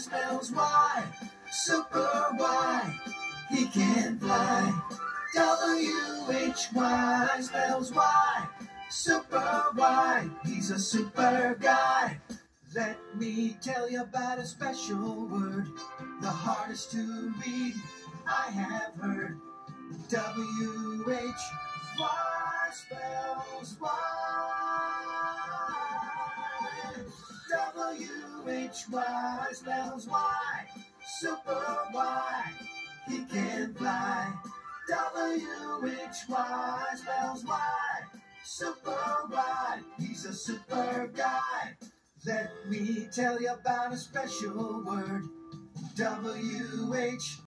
spells why. Super why. He can fly. W-H-Y spells why. Super why. He's a super guy. Let me tell you about a special word, the hardest to read I have heard. W-H-Y spells why. W-H-Y spells why. Super why. He can fly. W-H-Y spells why. Super why. He's a super guy. Let me tell you about a special word, W-H